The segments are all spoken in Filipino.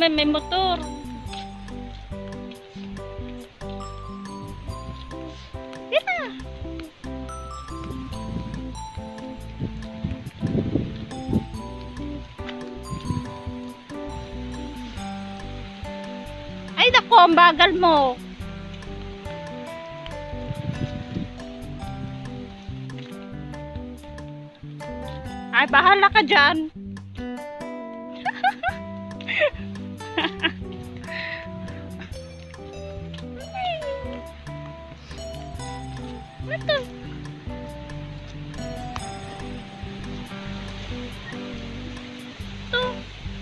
may motor. Dito. Ay, nako, ang bagal mo. Ay, bahala ka dyan. Ito. Ito.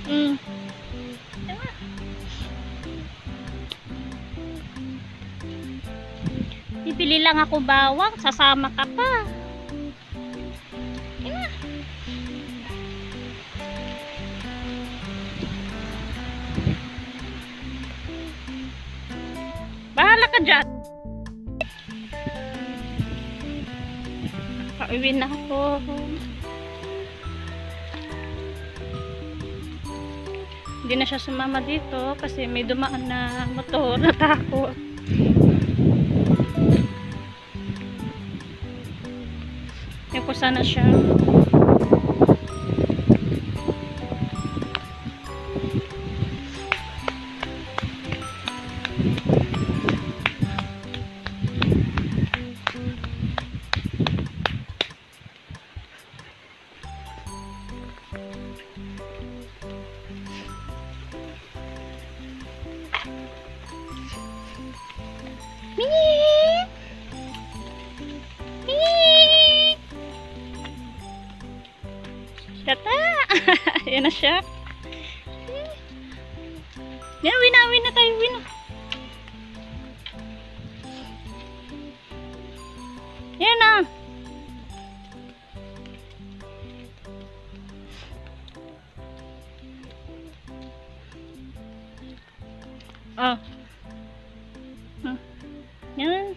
Bibili lang ako bawang, sasama ka pa. Bahala ka dyan. Pauwi na ako. Hindi na siya sumama dito kasi may dumaan na motor. Natakot. Yan po sana siya. Tata! Ayan na siya. Yan, win na tayo, win na. Yan na. Oh. Yan.